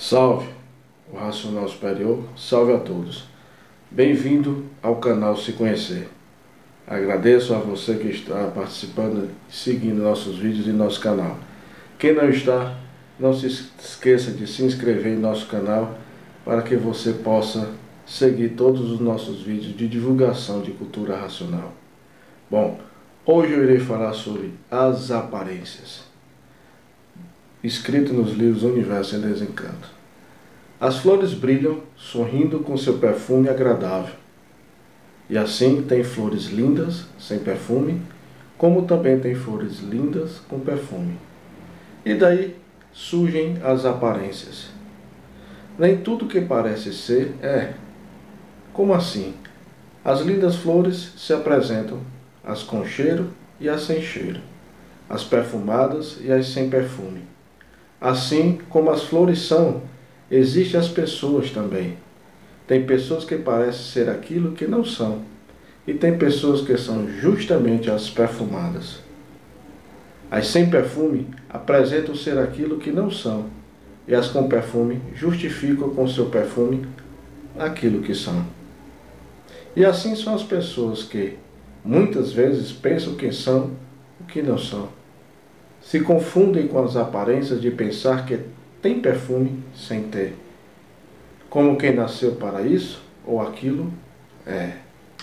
Salve, o Racional Superior, salve a todos. Bem-vindo ao canal Se Conhecer. Agradeço a você que está participando e seguindo nossos vídeos e nosso canal. Quem não está, não se esqueça de se inscrever em nosso canal para que você possa seguir todos os nossos vídeos de divulgação de cultura racional. Bom, hoje eu irei falar sobre as aparências, escrito nos livros Universo em Desencanto. As flores brilham, sorrindo com seu perfume agradável. E assim tem flores lindas, sem perfume, como também tem flores lindas com perfume. E daí surgem as aparências. Nem tudo que parece ser é. Como assim? As lindas flores se apresentam, as com cheiro e as sem cheiro, as perfumadas e as sem perfume. Assim como as flores são, existem as pessoas também. Tem pessoas que parecem ser aquilo que não são, e tem pessoas que são justamente as perfumadas. As sem perfume apresentam ser aquilo que não são, e as com perfume justificam com seu perfume aquilo que são. E assim são as pessoas que, muitas vezes, pensam que são o que não são. Se confundem com as aparências de pensar que tem perfume sem ter. Como quem nasceu para isso ou aquilo é.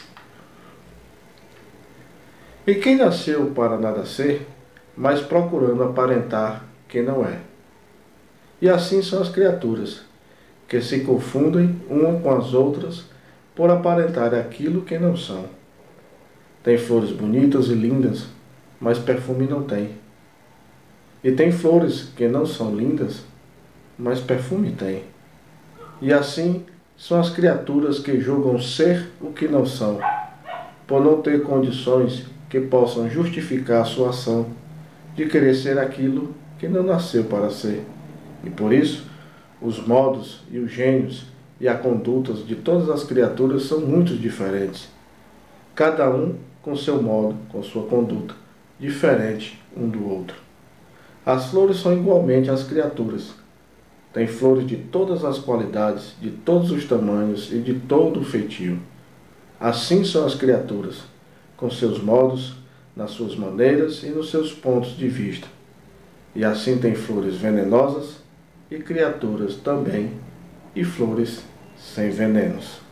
E quem nasceu para nada ser, mas procurando aparentar que não é. E assim são as criaturas, que se confundem umas com as outras por aparentar aquilo que não são. Tem flores bonitas e lindas, mas perfume não tem. E tem flores que não são lindas, mas perfume tem. E assim são as criaturas que julgam ser o que não são, por não ter condições que possam justificar a sua ação de querer ser aquilo que não nasceu para ser. E por isso, os modos e os gênios e as condutas de todas as criaturas são muito diferentes. Cada um com seu modo, com sua conduta, diferente um do outro. As flores são igualmente as criaturas. Tem flores de todas as qualidades, de todos os tamanhos e de todo o feitio. Assim são as criaturas, com seus modos, nas suas maneiras e nos seus pontos de vista. E assim tem flores venenosas e criaturas também, e flores sem venenos.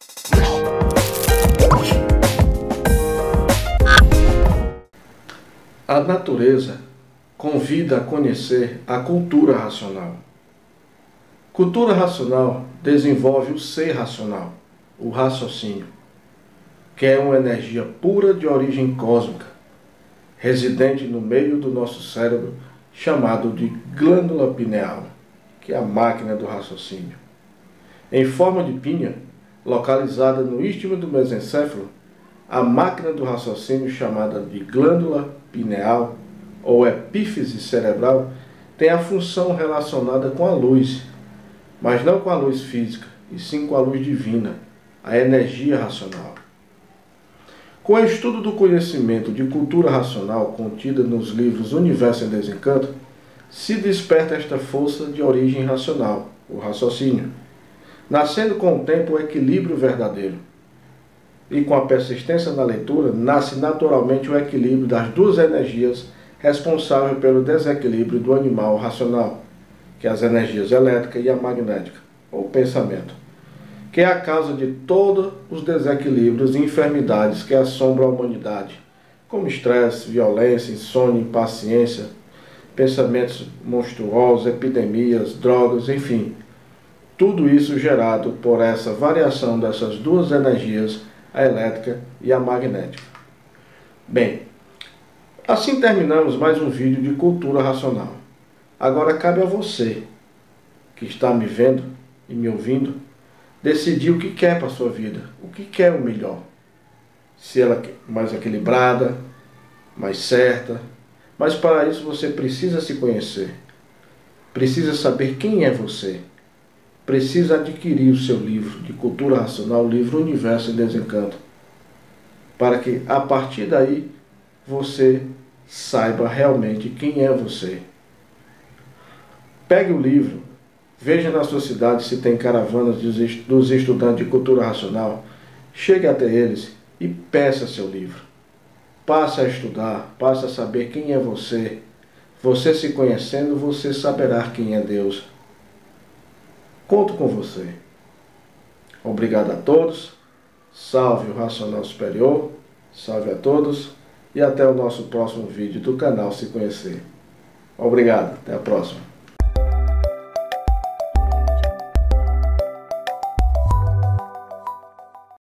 A natureza convida a conhecer a cultura racional. Cultura racional desenvolve o ser racional, o raciocínio, que é uma energia pura de origem cósmica, residente no meio do nosso cérebro, chamado de glândula pineal, que é a máquina do raciocínio. Em forma de pinha, localizada no istmo do mesencéfalo, a máquina do raciocínio, chamada de glândula pineal ou epífise cerebral, tem a função relacionada com a luz, mas não com a luz física, e sim com a luz divina, a energia racional. Com o estudo do conhecimento de cultura racional contida nos livros Universo em Desencanto, se desperta esta força de origem racional, o raciocínio, nascendo com o tempo o equilíbrio verdadeiro. E com a persistência na leitura, nasce naturalmente o equilíbrio das duas energias responsáveis pelo desequilíbrio do animal racional, que é as energias elétrica e a magnética, ou pensamento, que é a causa de todos os desequilíbrios e enfermidades que assombram a humanidade, como estresse, violência, insônia, impaciência, pensamentos monstruosos, epidemias, drogas, enfim. Tudo isso gerado por essa variação dessas duas energias, a elétrica e a magnética. Bem, assim terminamos mais um vídeo de cultura racional. Agora cabe a você, que está me vendo e me ouvindo, decidir o que quer para a sua vida, o que quer o melhor. Se ela é mais equilibrada, mais certa, mas para isso você precisa se conhecer, precisa saber quem é você, precisa adquirir o seu livro de cultura racional, o livro Universo em Desencanto, para que a partir daí você saiba realmente quem é você. Pegue o livro Veja na sua cidade se tem caravanas dos estudantes de cultura racional. Chegue até eles e peça seu livro. Passe a estudar, passe a saber quem é você. Você se conhecendo, você saberá quem é Deus. Conto com você. Obrigado a todos. Salve o Racional Superior. Salve a todos. E até o nosso próximo vídeo do canal Se Conhecer. Obrigado. Até a próxima.